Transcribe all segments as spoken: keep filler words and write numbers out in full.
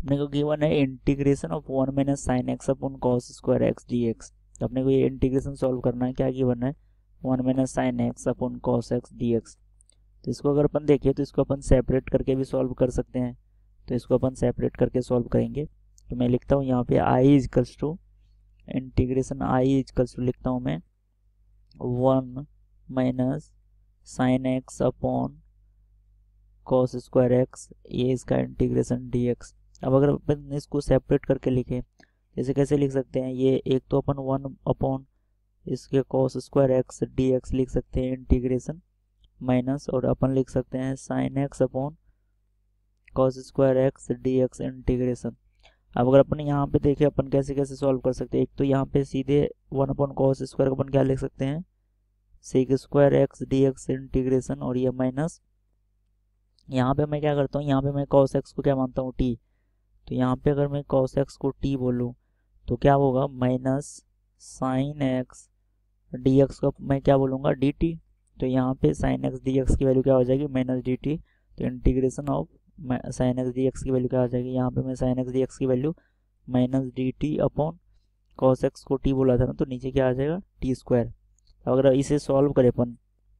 अपने को गिवन है integration of one minus sine x upon cos square x d x. तो अपने को ये इंटीग्रेशन सॉल्व करना है, क्या गिवन है, one minus sine x upon cos x d x. तो इसको अगर अपन देखें तो इसको अपन सेपरेट करके भी सॉल्व कर सकते हैं, तो इसको अपन सेपरेट करके सॉल्व करेंगे। तो मैं लिखता हूँ यहाँ पे I equals to integration I equals to लिखता हूँ मैं one minus sine x upon cos square x, ये इसका इंटीग्रेशन डी एक्स। अब अगर अपन इसको सेपरेट करके लिखें, जैसे कैसे लिख सकते हैं, ये एक तो अपन वन अपॉन इसके cos square x d x लिख सकते हैं इंटीग्रेशन, माइनस और अपन लिख सकते हैं sine x upon cos square x d x integration. अब अगर अपन यहाँ पे देखें अपन कैसे कैसे सॉल्व कर सकते हैं, एक तो यहाँ पे सीधे वन अपॉन कॉस स्क्वायर को अपन क्या लिख सकते हैं, sec square x d x integration, और ये माइनस यहाँ पे मैं क्या करता हूँ, यहाँ पे मैं कॉस एक्स को क्या मानता हूँ, टी। तो यहाँ पे अगर मैं कॉस एक्स को टी बोलूँ तो क्या होगा, minus sine x d x को मैं क्या बोलूँगा, डी टी। तो यहाँ पे साइन एक्स डी एक्स की वैल्यू क्या हो जाएगी, माइनस डी टी। तो integration of sine x d x की वैल्यू क्या हो जाएगी, यहाँ पे मैं साइन एक्स डी एक्स की value minus d t upon cos x को टी बोला था ना, तो नीचे क्या आ जाएगा, टी स्क्वायर। अगर इसे सॉल्व करें अपन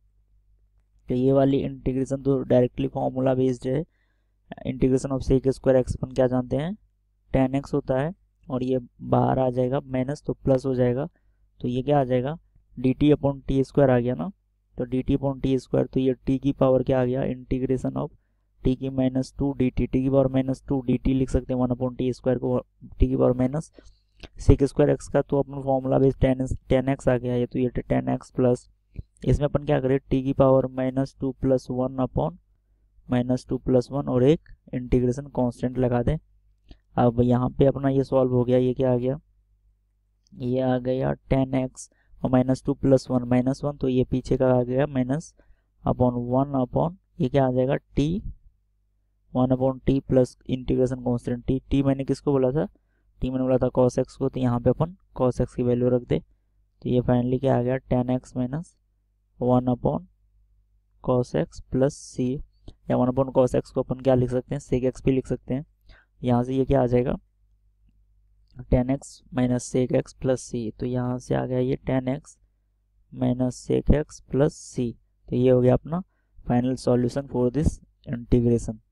तो ये वाली इंटीग्रेशन तो डायरेक्टली फॉर्मूला बेस्ड है। Integration of sec square x अपन क्या जानते हैं, टेन एक्स होता है, और ये बाहर आ जाएगा माइनस तो प्लस हो जाएगा। तो ये क्या आ जाएगा, d t upon t square आ गया ना। तो d t upon t square, तो ये टी की पावर क्या आ गया, इंटीग्रेशन ऑफ टी की minus two d t, t की power minus two d t लिख सकते हैं, वन अपॉन टी स्क्वायर को टी की power minus sec square x का तो अपन formula base tan tan x आ गया है, तो ये टेन एक्स प्लस इसमें अपन क्या करें, टी की power minus two plus one upon minus two plus one और एक इंटीग्रेशन कांस्टेंट लगा दें। अब यहाँ पे अपना ये सॉल्व हो गया, ये क्या आ गया, ये आ गया टेन एक्स और minus two plus one minus one, तो ये पीछे का आ गया माइनस अपॉन वन अपॉन ये क्या आ जाएगा, t one upon t plus integration constant t. T मैंने किसको बोला था, टी मैंने बोला था कॉस एक्स को, तो यहाँ पे अपन कॉस एक्स की वैल्यू रख दे। तो ये फाइनली क्या आ गया, tan x minus one upon cos x plus c, या वन अपॉन कॉस एक्स को अपन क्या लिख सकते हैं, सेक एक्स भी लिख सकते हैं। यहाँ से ये क्या आ जाएगा, tan x minus sec x plus c. तो यहाँ से आ गया ये tan x minus sec x plus c. तो ये हो गया अपना final solution for this integration.